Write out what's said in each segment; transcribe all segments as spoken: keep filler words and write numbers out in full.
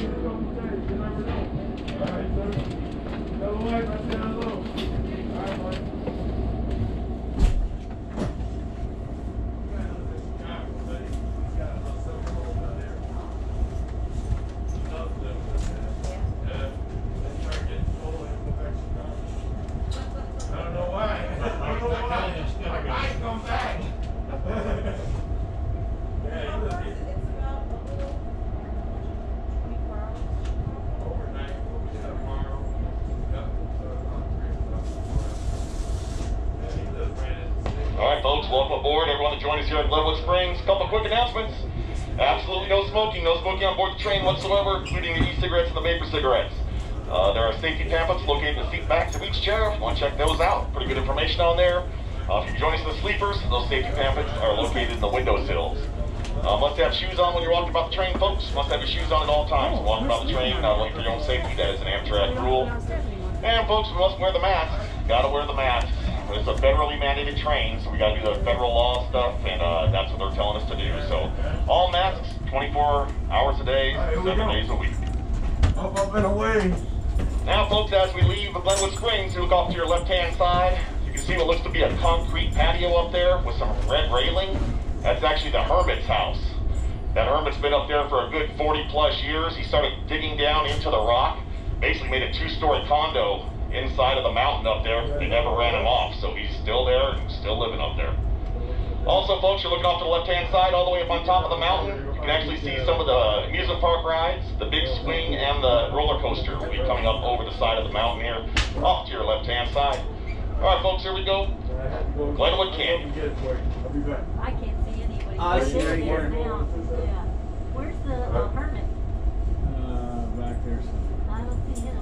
Welcome aboard, everyone that joined us here at Glenwood Springs. Couple quick announcements. Absolutely no smoking, no smoking on board the train whatsoever, including the e-cigarettes and the vapor cigarettes. Uh, there are safety pamphlets located in the seat backs of each chair. If you want to check those out, pretty good information on there. Uh, if you join us in the sleepers, those safety pamphlets are located in the window sills. Uh, must have shoes on when you're walking about the train, folks. Must have your shoes on at all times. Walking about the train, not only for your own safety, that is an Amtrak rule. And folks, we must wear the masks. Gotta wear the masks. It's a federally mandated train, so we gotta do the federal law stuff, and uh, that's what they're telling us to do. So, all masks, twenty-four hours a day, seven days a week. Up, up, and away. Now, folks, as we leave Glenwood Springs, you look off to your left-hand side. You can see what looks to be a concrete patio up there with some red railing. That's actually the hermit's house. That hermit's been up there for a good forty plus years. He started digging down into the rock, basically made a two-story condo inside of the mountain up there. They never ran him off, so he's still there and still living up there. Also, folks, you're looking off to the left-hand side, all the way up on top of the mountain. You can actually see some of the amusement park rides, the big swing, and the roller coaster will be coming up over the side of the mountain here, off to your left-hand side. All right, folks, here we go. Glenwood Canyon. I can't see anybody. I see right here. Yeah. Where's the uh, hermit? Uh, back there somewhere. I don't see him.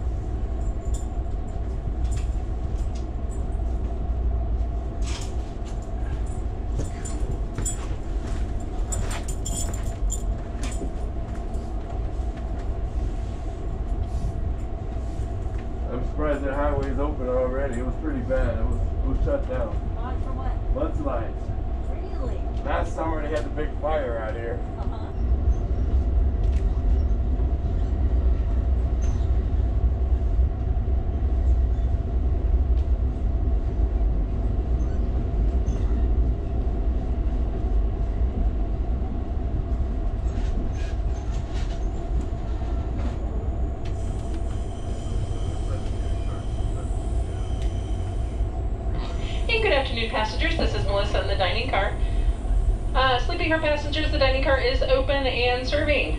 I'm surprised that highway is open already. It was pretty bad. It was, it was shut down. What for what? Landslides. Really? Last summer they had the big fire out here. Uh-huh. Good afternoon, passengers. This is Melissa in the dining car. Uh, sleeping car passengers, the dining car is open and serving.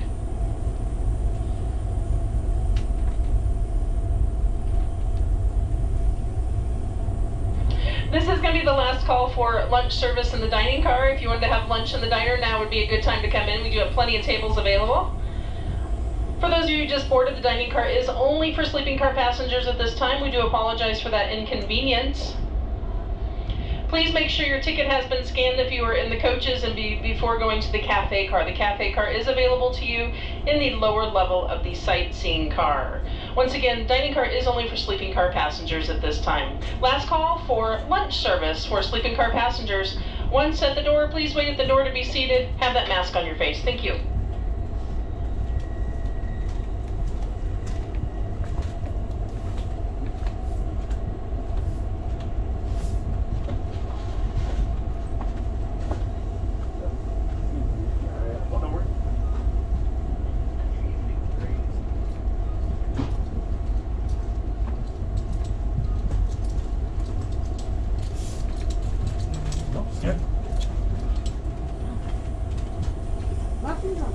This is going to be the last call for lunch service in the dining car. If you wanted to have lunch in the diner, now would be a good time to come in. We do have plenty of tables available. For those of you who just boarded, the dining car is only for sleeping car passengers at this time. We do apologize for that inconvenience. Please make sure your ticket has been scanned if you are in the coaches and be, before going to the cafe car. The cafe car is available to you in the lower level of the sightseeing car. Once again, dining car is only for sleeping car passengers at this time. Last call for lunch service for sleeping car passengers. Once at the door, please wait at the door to be seated. Have that mask on your face. Thank you. Nothing's on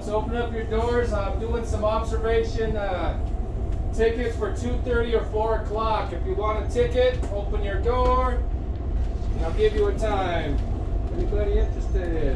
folks, open up your doors. I'm doing some observation uh, tickets for two thirty or four o'clock. If you want a ticket, open your door, and I'll give you a time. Anybody interested?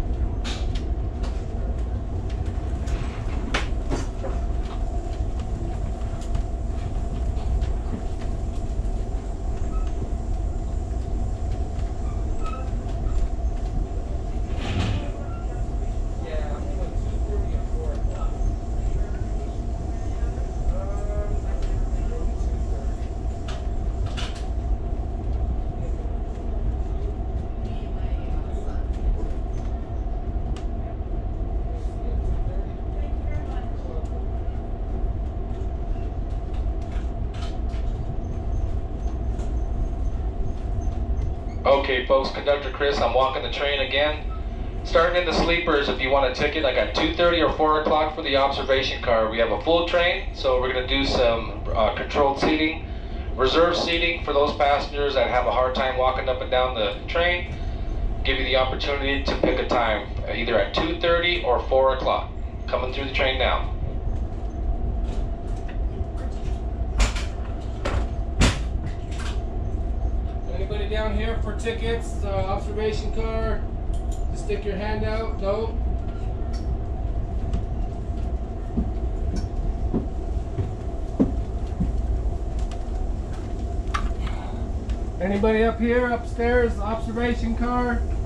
Okay, folks, Conductor Chris, I'm walking the train again. Starting in the sleepers, if you want a ticket, I got two thirty or four o'clock for the observation car. We have a full train, so we're going to do some uh, controlled seating. Reserve seating for those passengers that have a hard time walking up and down the train. Give you the opportunity to pick a time, either at two thirty or four o'clock. Coming through the train now. Anybody down here for tickets, uh, observation car? Just stick your hand out. No? Anybody up here, upstairs, observation car?